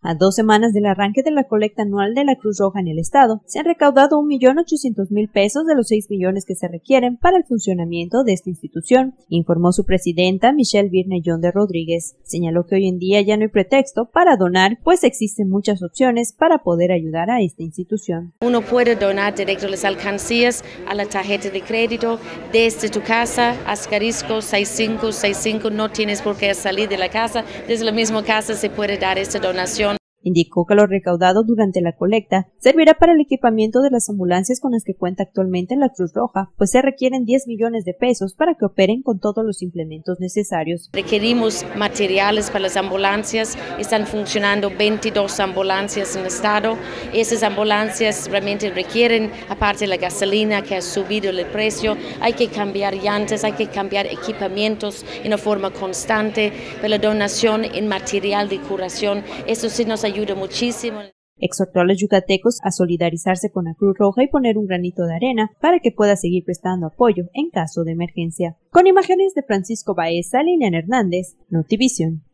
A 2 semanas del arranque de la colecta anual de la Cruz Roja en el estado, se han recaudado 1.800.000 pesos de los 6 millones que se requieren para el funcionamiento de esta institución, informó su presidenta Michelle Virnellón de Rodríguez. Señaló que hoy en día ya no hay pretexto para donar, pues existen muchas opciones para poder ayudar a esta institución. Uno puede donar directo a las alcancías, a la tarjeta de crédito, desde tu casa, asterisco 6565, no tienes por qué salir de la casa, desde la misma casa se puede dar esta donación. Indicó que lo recaudado durante la colecta servirá para el equipamiento de las ambulancias con las que cuenta actualmente la Cruz Roja, pues se requieren 10 millones de pesos para que operen con todos los implementos necesarios. Requerimos materiales para las ambulancias, están funcionando 22 ambulancias en el estado. Esas ambulancias realmente requieren, aparte de la gasolina que ha subido el precio, hay que cambiar llantas, hay que cambiar equipamientos en una forma constante, pero la donación en material de curación, eso sí nos ayuda muchísimo. Exhortó a los yucatecos a solidarizarse con la Cruz Roja y poner un granito de arena para que pueda seguir prestando apoyo en caso de emergencia. Con imágenes de Francisco Baeza, Liliana Hernández, Notivisión.